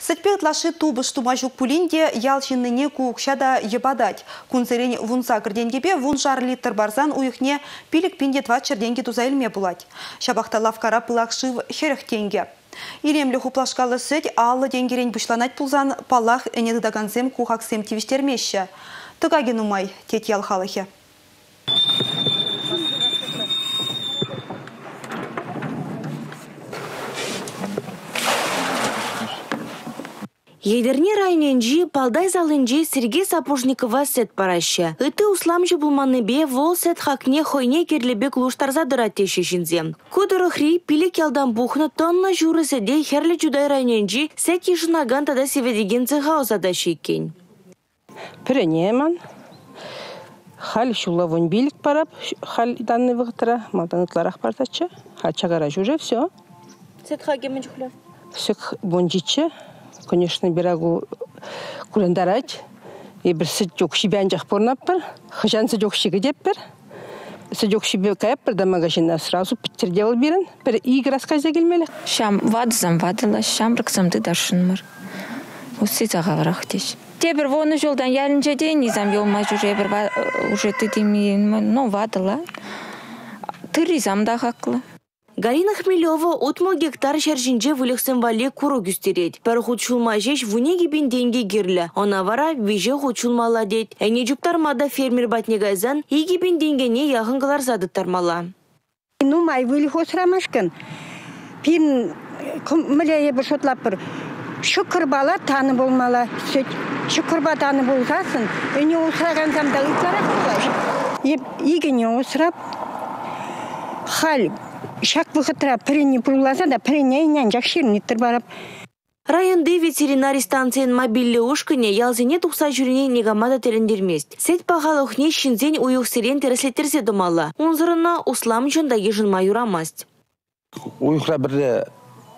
Сәтпет лашы тубыш тумажук пулинде ялшинныне куукшада ебадать. Кунцерен вунса кірденгебе вун жар литр барзан уйықне пилік пинде 20 денге туза илме булать. Шабақта лавкара пылақшыв херіх тенге. Иремлі хуплашқалы сөд аллы денгерен бұшланать пулзан палах әнедідаганзем кухаксем тивіштермеші. Тұғаген умай тет ялхалығы. Едерне районенжи палдай залынжи Сергей Сапожникова сет параща. Ыты усламжы булманыбе вол сет хакне хойне керлебек луштарзадыра тешешінзе. Кудырыхри пилек ялдан бухны тонна журы седей херлі жудай районенжи сет ешінаган тада севедеген цехаузада шеккен. Піренеман. Хал шулавон билік парап, хал данный вғытыра, маданытларах партача, хал чагара жуже, все. Сет хаген жухля? Все бонжиче. Конечно, берагу курандарать. И бір сыджок шибян жақ порнаппыр. Хажан сыджок шигі деппір. Сыджок шибе кайаппыр да магазинна сразу питтер девал берін. Бір игі рассказя келмелі. Шам вадызам вадыла, шам рықсамды дашынмыр. Осы зағавырақ деш. Тебір воны жолдан ялінже де, низам елма жүре бір уже тыдемейін, но вадыла. Тыризам да хақлы. Галина Хмелева отмол гектар шаржинже вылықсын вале куру гүстерет. Пір худшулма жеш вунеге бен денге герлі. Она вара веже худшулмала дед. Әне жүктармада фермер батнегайзан еге бен денгене яғынғылар задыттармала. Ну, май вылі хосырамашкын. Пин мүлее бір шотлапыр. Шүкір бала таны болмала. Шүкір ба таны болғасын. Өне осыраған замда ұйтларақ болаш. Егене осырап. Хал шак выхытра піріне пұрласа да піріне енен жақшырын барап. Районды ветеринарий станциян мобильлі ұшқыне ялзене тұқса жүріне негамада терендермест. Сет пағалықне шинзен уйықсерен тереслеттерсе думала. Онзырына услам жында ежінма юрамаст. Уйықра бірде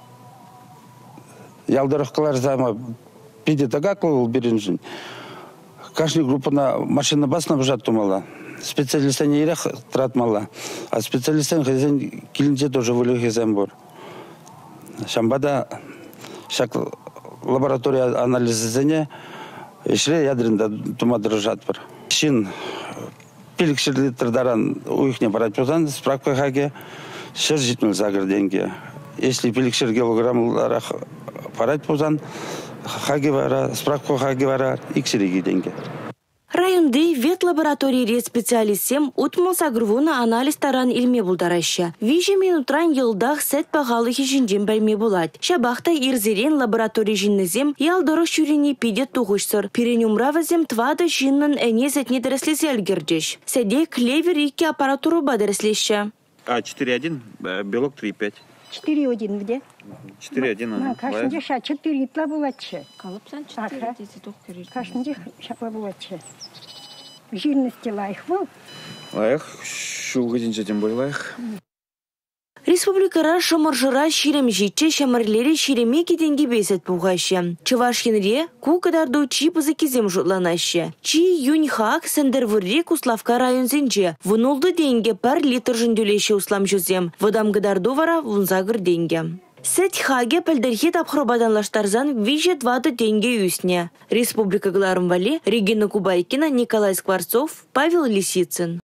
ялдырыққылар зама пиде тагақлы ол берін Каждый группана машина басына бұжат думала. Специалистен ерек тратмала. А специалистен хазен килинже тоже вылық езен бор. Шамбада шак лаборатория анализізене ішре ядрында тумадыржат бір. Шин пилік шырлитрдаран уйықне барат бозан справка хаге шыр житміл загыр денге. Если пилік шыр килограммларах барат бозан хаге бара, справка хаге бара икшіреге денге. Районды вет лаборатории специалистсем утмолса грувуна анализ таран илме булдараща. Виже минутран йылдах сет пағалы хижинжен бәлме булат. Шабақта ирзерен лаборатория жиннезем ялдырық шүріне пиде туғышсыр. Перенумравазем твада жиннын әне сетне дәреслесе әлгердеш. Сәде клевер 2 аппаратуру ба дәреслеші. 4.1, белок 3.5. 4.1 где? 4.1. Кашынде ша 4 итла болатшы. Қалыпсан 4 десе тоқ керер. Кашынде шапа болатшы. Жирности лайық бұл. Лайық, шулғы денжеден бой лайық. Республикара шымыржыра ширем житче шамырлері ширеме кетенге бесет бұғашы. Чывашкенре кукадарду чи пызыкезем жұтланашы. Чи юньхак сендервырре Куславка районзенже. Вұнулды денге пар литр жүнделеші услам жүзем. Вадамгадарду вара вунзагыр денге. Сет хаге пәлдерхет апхробаданлаштарзан виже 20 денге үсне. Республика Гларым Вали, Регина Кубайкина, Николай Скворцов, Павел Лисицын.